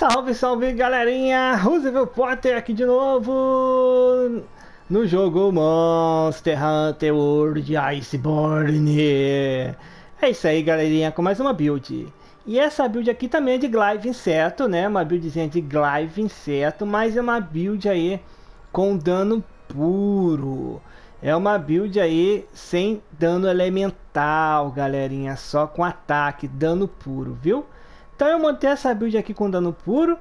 Salve, salve galerinha! Roosevelt Potter aqui de novo no jogo Monster Hunter World Iceborne. É isso aí, galerinha, com mais uma build. E essa build aqui também é de Glaive Inseto, né? Uma buildzinha de Glaive Inseto, mas é uma build aí com dano puro. É uma build aí sem dano elemental, galerinha, só com ataque, dano puro, viu? Então eu montei essa build aqui com dano puro.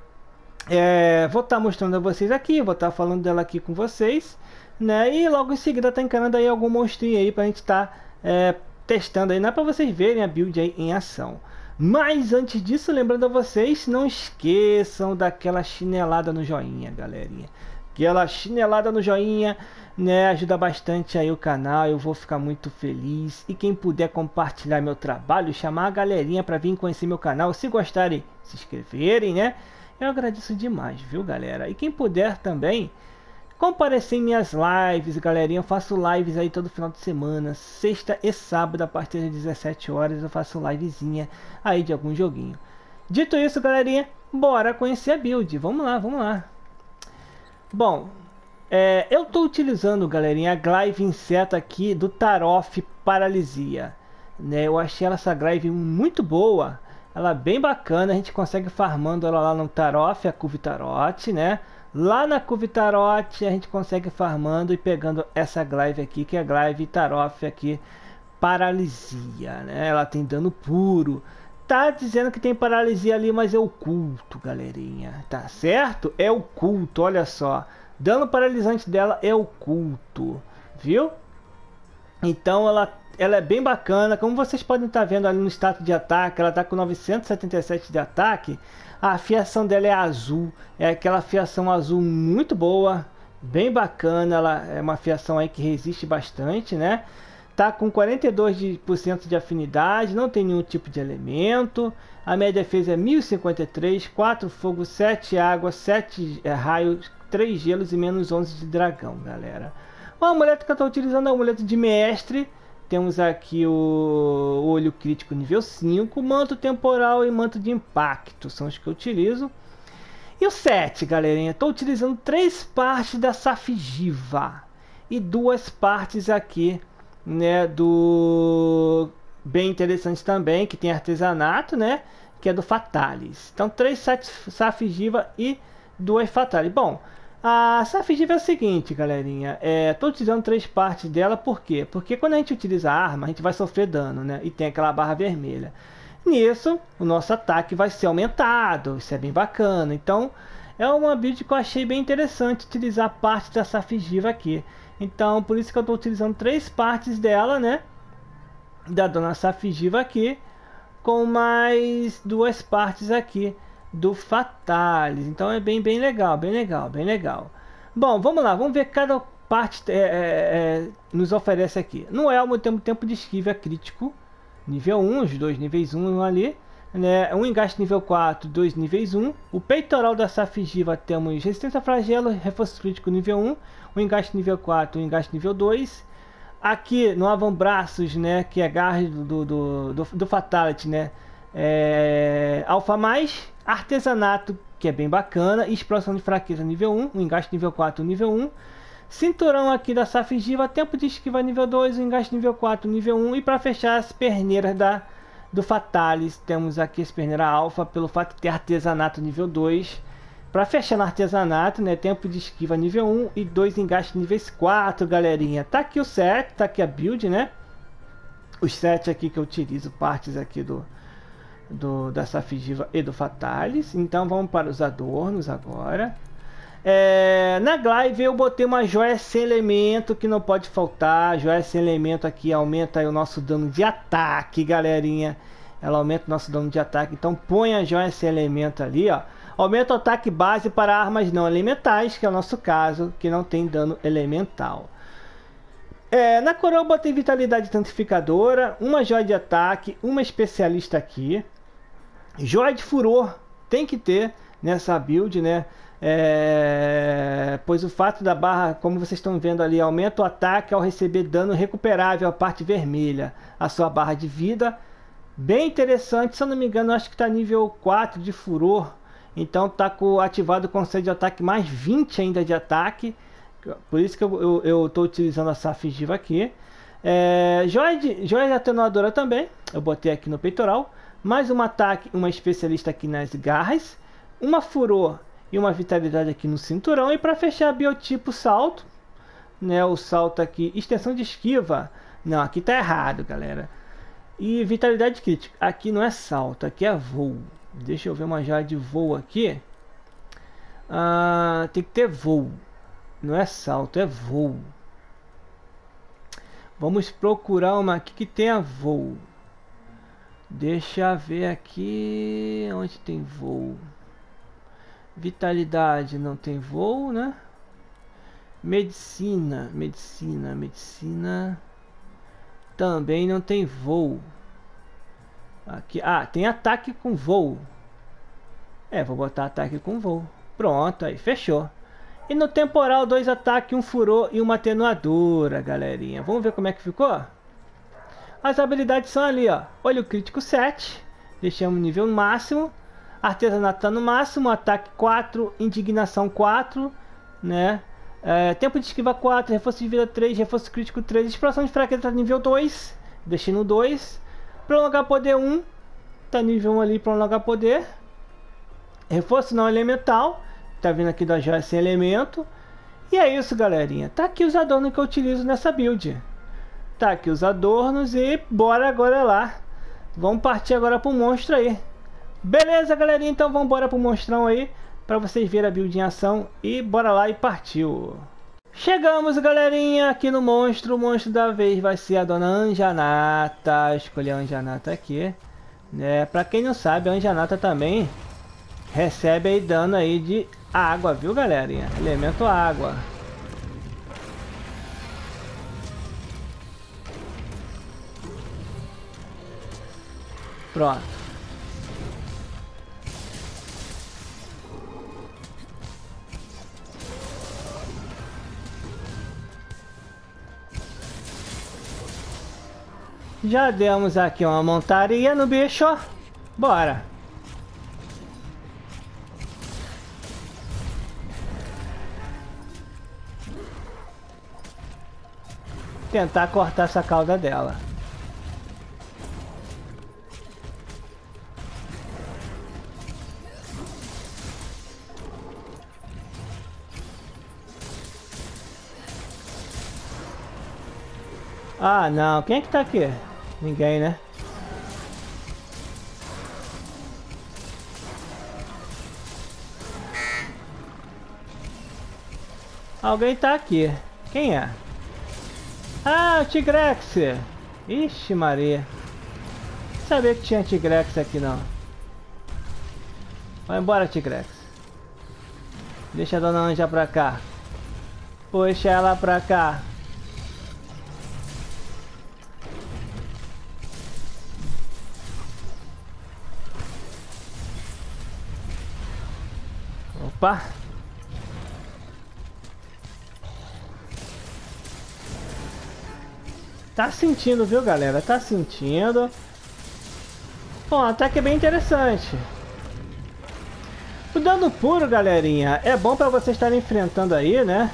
Vou estar mostrando a vocês aqui, vou estar falando dela aqui com vocês, né? E logo em seguida tá encarando aí algum monstrinho aí pra gente estar testando aí, né? Pra vocês verem a build aí em ação. Mas antes disso, lembrando a vocês, não esqueçam daquela chinelada no joinha, galerinha. Aquela chinelada no joinha, né, ajuda bastante aí o canal, eu vou ficar muito feliz. E quem puder compartilhar meu trabalho, chamar a galerinha para vir conhecer meu canal, se gostarem, se inscreverem, né, eu agradeço demais, viu, galera? E quem puder também comparecer em minhas lives, galerinha, eu faço lives aí todo final de semana, sexta e sábado, a partir das 17 horas eu faço livezinha aí de algum joguinho. Dito isso, galerinha, bora conhecer a build, vamos lá, vamos lá. Bom, eu estou utilizando, galerinha, a Glaive Inseto aqui do Tarof Paralisia, né? Eu achei essa Glaive muito boa, ela é bem bacana, a gente consegue farmando ela lá no Tarof, a Cuvitarote, né? Lá na Cuvitarote a gente consegue farmando e pegando essa Glaive aqui, que é a Glaive Tarof aqui Paralisia, né? Ela tem dano puro. Tá dizendo que tem paralisia ali, mas é oculto, galerinha. Tá certo? É oculto, olha só. Dano paralisante dela é oculto, viu? Então ela é bem bacana. Como vocês podem estar vendo ali no status de ataque, ela tá com 977 de ataque. A fiação dela é azul. É aquela fiação azul muito boa, bem bacana. Ela é uma fiação aí que resiste bastante, né? Tá com 42% de afinidade, não tem nenhum tipo de elemento. A minha defesa é 1053, 4 fogo, 7 água, 7 raios, 3 gelos e menos 11 de dragão, galera. O amuleto que eu estou utilizando é o amuleto de mestre. Temos aqui o olho crítico nível 5, manto temporal e manto de impacto, são os que eu utilizo. E o 7, galerinha, estou utilizando 3 partes da Safigiva e 2 partes aqui, né, do bem interessante também, que tem artesanato, né, que é do Fatalis. Então 3 Safigiva e 2 Fatalis. Bom, a Safigiva é o seguinte, galerinha, tô utilizando 3 partes dela, por quê? Porque quando a gente utiliza a arma, a gente vai sofrer dano, né, e tem aquela barra vermelha. Nisso, o nosso ataque vai ser aumentado, isso é bem bacana. Então é uma build que eu achei bem interessante utilizar parte da Safigiva aqui. Então, por isso que eu estou utilizando 3 partes dela, né? Da dona Safigiva aqui. Com mais 2 partes aqui do Fatalis. Então é bem legal, bem legal, bem legal. Bom, vamos lá, vamos ver cada parte nos oferece aqui. No elmo temos tempo de esquiva crítico. Nível 1, os dois níveis 1 ali. Né, um engaste nível 4, 2 níveis 1. O peitoral da Safigiva temos resistência a flagelo, reforço crítico nível 1. O engaste nível 4, o engaste nível 2. Aqui no avambraços, né, que é garra do Fatality, né, alfa mais, artesanato, que é bem bacana, e explosão de fraqueza nível 1, o engaste nível 4, nível 1. Cinturão aqui da Safigiva, tempo de esquiva nível 2, o engaste nível 4, nível 1. E para fechar as perneiras do Fatalis, temos aqui as perneiras alfa, pelo fato de ter artesanato nível 2. Para fechar no artesanato, né, tempo de esquiva nível 1 e 2 engastes níveis 4, galerinha. Tá aqui o set, tá aqui a build, né? Os 7 aqui que eu utilizo, partes aqui da Safigiva e do Fatalis. Então vamos para os adornos agora. Na Glaive eu botei uma joia sem elemento que não pode faltar. Joia sem elemento aqui aumenta aí o nosso dano de ataque, galerinha. Ela aumenta o nosso dano de ataque. Então põe a joia sem elemento ali, ó. Aumenta o ataque base para armas não elementais, que é o nosso caso, que não tem dano elemental. Na coroa eu botei vitalidade tantificadora, uma joia de ataque, uma especialista aqui. Joia de furor tem que ter nessa build, né? Pois o fato da barra, como vocês estão vendo ali, aumenta o ataque ao receber dano recuperável, a parte vermelha, a sua barra de vida. Bem interessante, se eu não me engano, acho que está nível 4 de furor. Então tá ativado o conceito de ataque mais 20 ainda de ataque. Por isso que eu tô utilizando essa fugitiva aqui. Joia de atenuadora também. Eu botei aqui no peitoral. Mais um ataque, uma especialista aqui nas garras. Uma furor e uma vitalidade aqui no cinturão. E para fechar, biotipo salto. Né, o salto aqui, extensão de esquiva. Não, aqui tá errado, galera. E vitalidade crítica. Aqui não é salto, aqui é voo. Deixa eu ver uma joia de voo aqui. Tem que ter voo. Não é salto, é voo. Vamos procurar uma aqui que tenha voo. Deixa eu ver aqui onde tem voo. Vitalidade não tem voo, né? Medicina também não tem voo. Aqui, tem ataque com voo. Vou botar ataque com voo. Pronto, aí fechou. E no temporal, 2 ataques, um furor e uma atenuadora, galerinha. Vamos ver como é que ficou? As habilidades são ali, ó. Olho crítico 7. Deixamos nível máximo. Artesanato tá no máximo. Ataque 4, indignação 4, né? Tempo de esquiva 4, reforço de vida 3, reforço crítico 3, explosão de fraqueza tá nível 2, deixei no 2. Prolongar poder 1, tá nível 1 ali, prolongar poder. Reforço não elemental, tá vindo aqui da joia sem elemento. E é isso, galerinha. Tá aqui os adornos que eu utilizo nessa build. Tá aqui os adornos e bora agora lá. Vamos partir agora pro monstro aí. Beleza, galerinha, então vamos embora pro monstrão aí. Para vocês verem a build em ação. E bora lá e partiu. Chegamos, galerinha, aqui no monstro. O monstro da vez vai ser a dona Anjanata. Escolhi a Anjanata aqui, né? Para quem não sabe, a Anjanata também recebe aí dano aí de água, viu, galerinha? Elemento água. Pronto. Já demos aqui uma montaria no bicho. Bora. Tentar cortar essa cauda dela. Não. Quem é que tá aqui? Ninguém, né? Alguém tá aqui. Quem é? O Tigrex! Ixi, Maria. Não sabia que tinha Tigrex aqui, não. Vai embora, Tigrex. Deixa a dona Anja pra cá. Puxa ela pra cá. Opa! Tá sentindo, viu, galera? Tá sentindo. Bom, até que é bem interessante. O dano puro, galerinha, é bom pra vocês estarem enfrentando aí, né?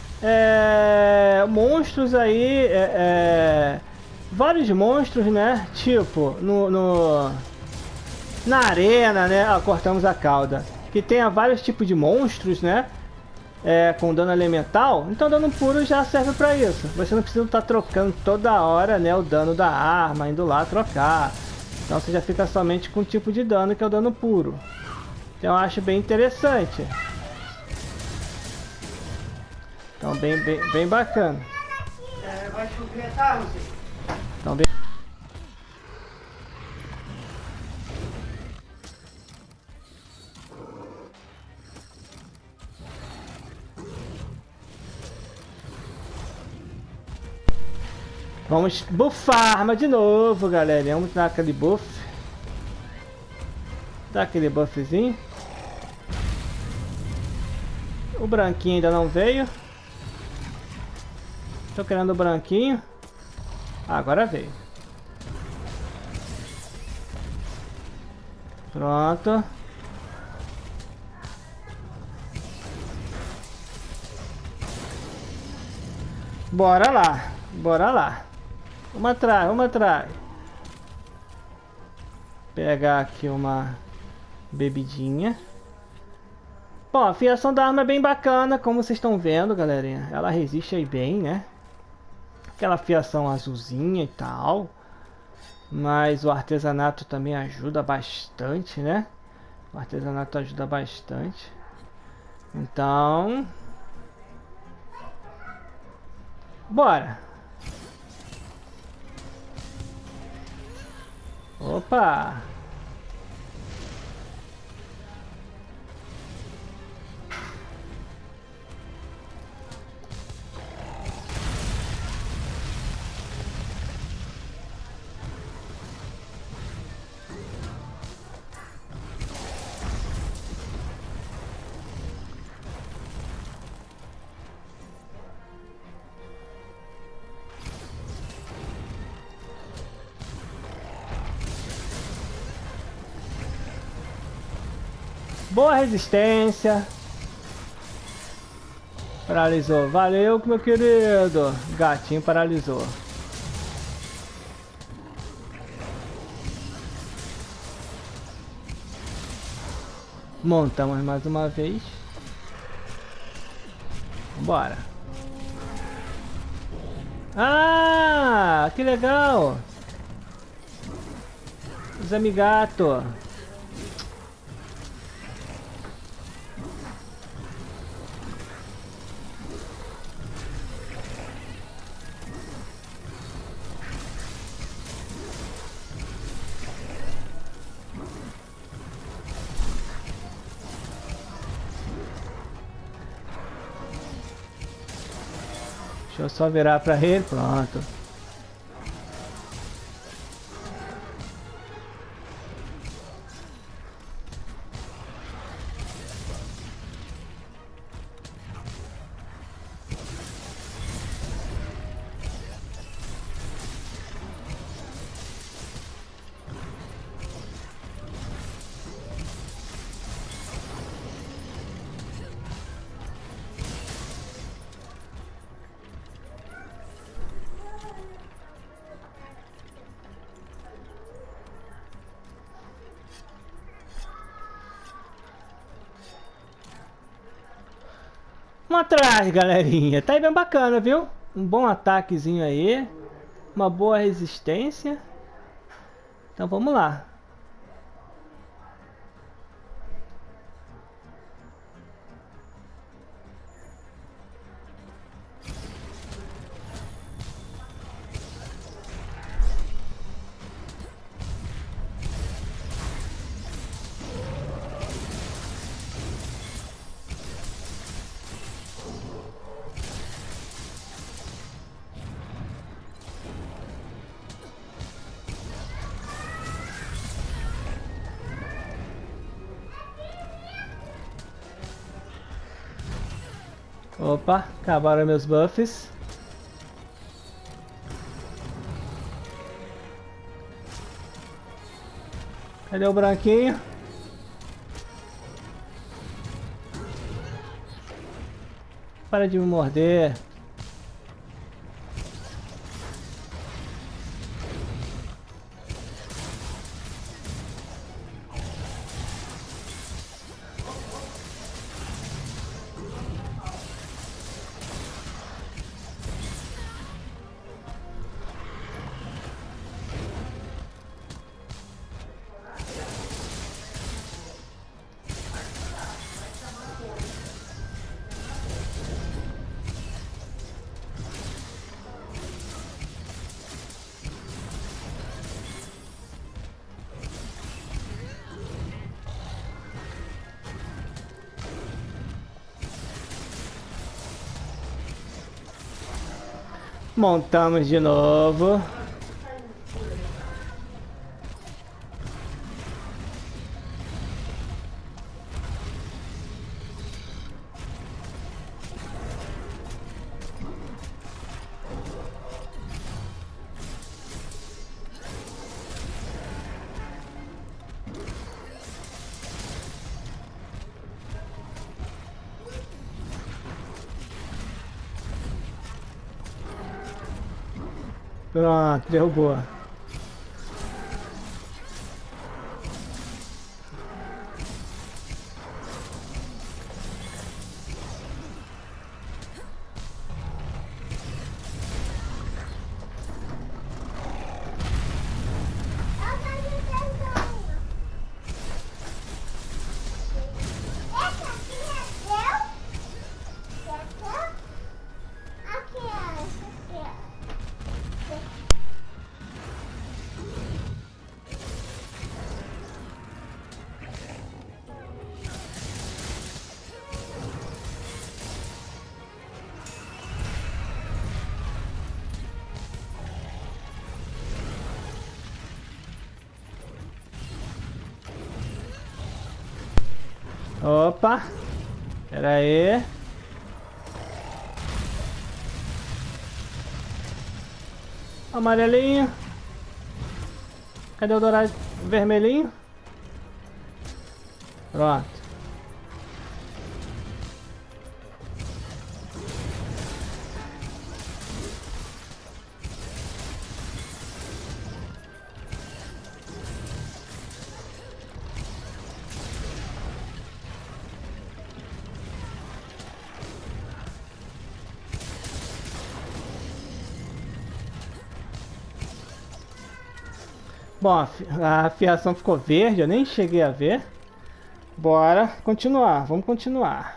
Monstros aí, vários monstros, né? Tipo, na arena, né? Cortamos a cauda. Que tenha vários tipos de monstros, né? Com dano elemental. Então dano puro já serve para isso. Você não precisa estar trocando toda hora, né? O dano da arma, indo lá trocar. Então você já fica somente com um tipo de dano, que é o dano puro. Então eu acho bem interessante. Então bem bacana. Vai chover, tá, Lucy? Então bem... Vamos buffar a arma de novo, galera. Vamos dar aquele buff. Dá aquele buffzinho. O branquinho ainda não veio. Tô querendo o branquinho. Agora veio. Pronto. Bora lá. Bora lá. Vamos atrás, vamos atrás. Pegar aqui uma bebidinha. Bom, a fiação da arma é bem bacana, como vocês estão vendo, galerinha. Ela resiste aí bem, né? Aquela fiação azulzinha e tal. Mas o artesanato também ajuda bastante, né? O artesanato ajuda bastante. Então... bora! Opa! Boa resistência. Paralisou. Valeu, meu querido. Gatinho paralisou. Montamos mais uma vez. Bora. Ah, que legal. Os amigato. Deixa eu só virar pra ele, pronto. Vamos atrás, galerinha. Tá aí bem bacana, viu? Um bom ataquezinho aí. Uma boa resistência. Então vamos lá. Opa, acabaram meus buffs. Cadê o branquinho? Para de me morder. Montamos de novo. Pronto, derrubou. Opa, pera aí. Amarelinho. Cadê o dourado? Vermelhinho. Pronto. Bom, a fiação ficou verde, eu nem cheguei a ver. Bora continuar, vamos continuar.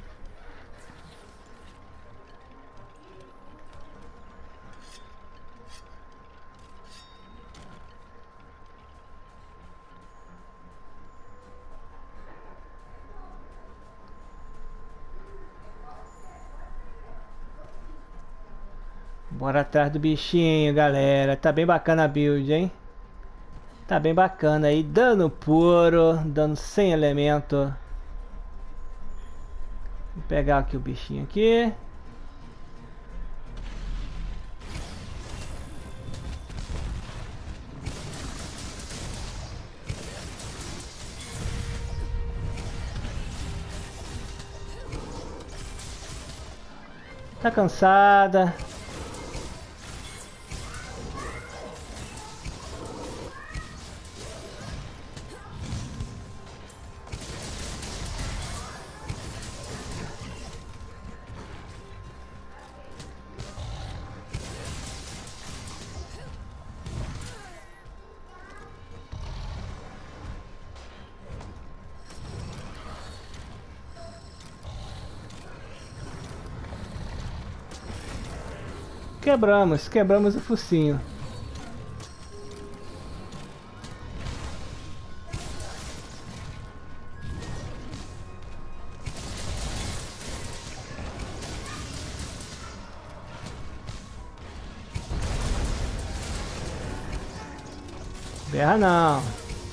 Bora atrás do bichinho, galera. Tá bem bacana a build, hein? Tá bem bacana aí, dano puro, dano sem elemento. Vou pegar aqui o bichinho aqui. Tá cansada. Quebramos o focinho. Berra não.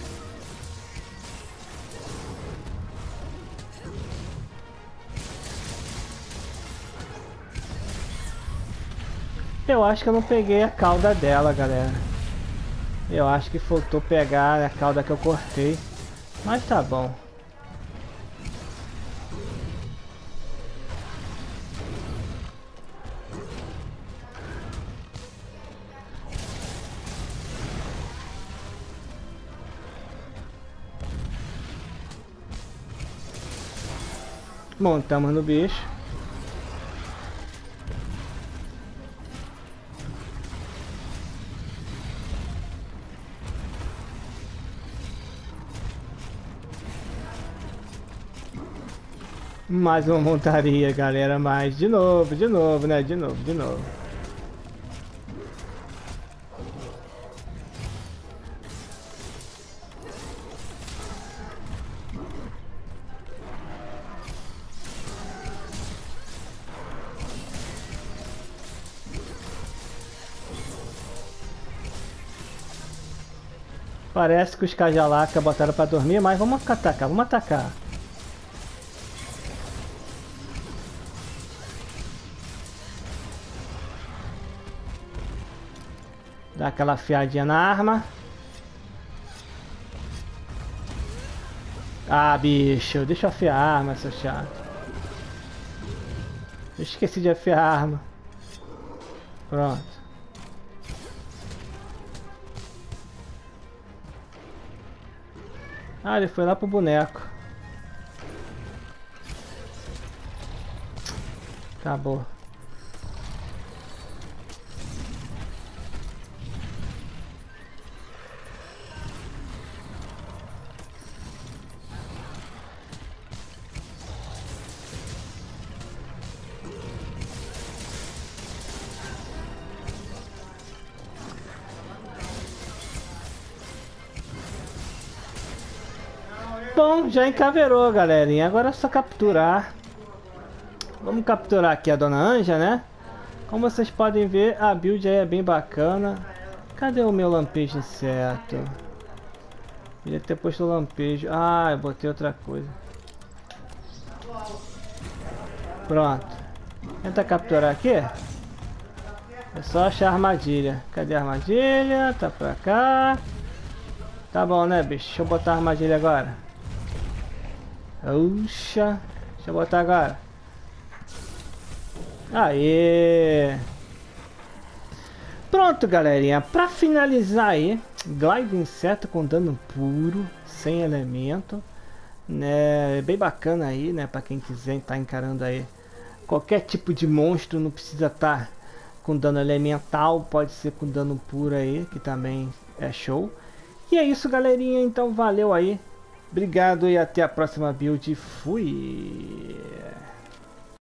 Eu acho que eu não peguei a cauda dela, galera. Eu acho que faltou pegar a cauda que eu cortei. Mas tá bom. Montamos no bicho. Mais uma montaria, galera, mais de novo, né? De novo. Parece que os Cajalaca botaram pra dormir, mas vamos atacar, vamos atacar. Dá aquela afiadinha na arma. Ah, bicho, deixa eu afiar a arma, seu chato. Eu esqueci de afiar a arma. Pronto. Ah, ele foi lá pro boneco. Acabou. Bom, já encaveirou, galerinha. Agora é só capturar. Vamos capturar aqui a Dona Anja, né? Como vocês podem ver, a build aí é bem bacana. Cadê o meu lampejo inseto? Queria ter posto o lampejo. Ah, eu botei outra coisa. Pronto. Tenta capturar aqui. É só achar a armadilha. Cadê a armadilha? Tá pra cá. Tá bom, né, bicho? Deixa eu botar a armadilha agora. Uxa. Deixa eu botar agora. Aê! Pronto, galerinha. Pra finalizar aí, Glide Inseto com dano puro, sem elemento, né? Bem bacana aí, né? Pra quem quiser estar encarando aí qualquer tipo de monstro, não precisa estar com dano elemental, pode ser com dano puro aí, que também é show. E é isso, galerinha. Então valeu aí. Obrigado e até a próxima build. Fui!